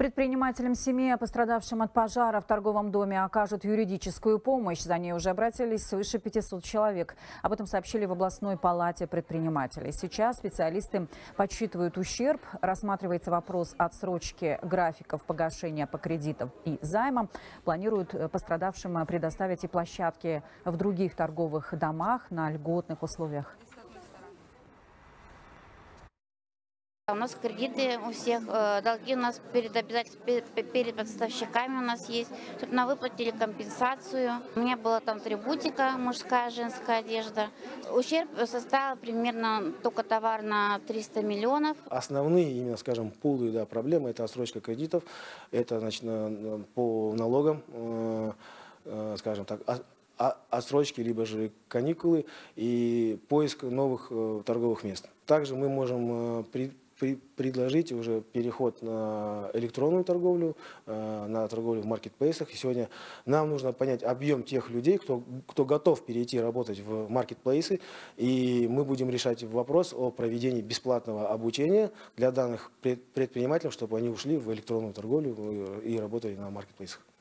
Предпринимателям семьи, пострадавшим от пожара в торговом доме, окажут юридическую помощь. За ней уже обратились свыше 500 человек. Об этом сообщили в областной палате предпринимателей. Сейчас специалисты подсчитывают ущерб. Рассматривается вопрос отсрочки графиков погашения по кредитам и займам. Планируют пострадавшим предоставить и площадки в других торговых домах на льготных условиях. У нас кредиты у всех, долги у нас перед поставщиками у нас есть, чтобы нам выплатили компенсацию. У меня было там 3 бутика, мужская, женская одежда. Ущерб составил примерно только товар на 300 миллионов. Основные, именно, скажем, пулы, да, проблемы – это отсрочка кредитов, это, значит, по налогам, скажем так, отсрочки, либо же каникулы и поиск новых торговых мест. Также мы можем предложить уже переход на электронную торговлю, на торговлю в маркетплейсах. И сегодня нам нужно понять объем тех людей, кто готов перейти работать в маркетплейсы. И мы будем решать вопрос о проведении бесплатного обучения для данных предпринимателей, чтобы они ушли в электронную торговлю и работали на маркетплейсах.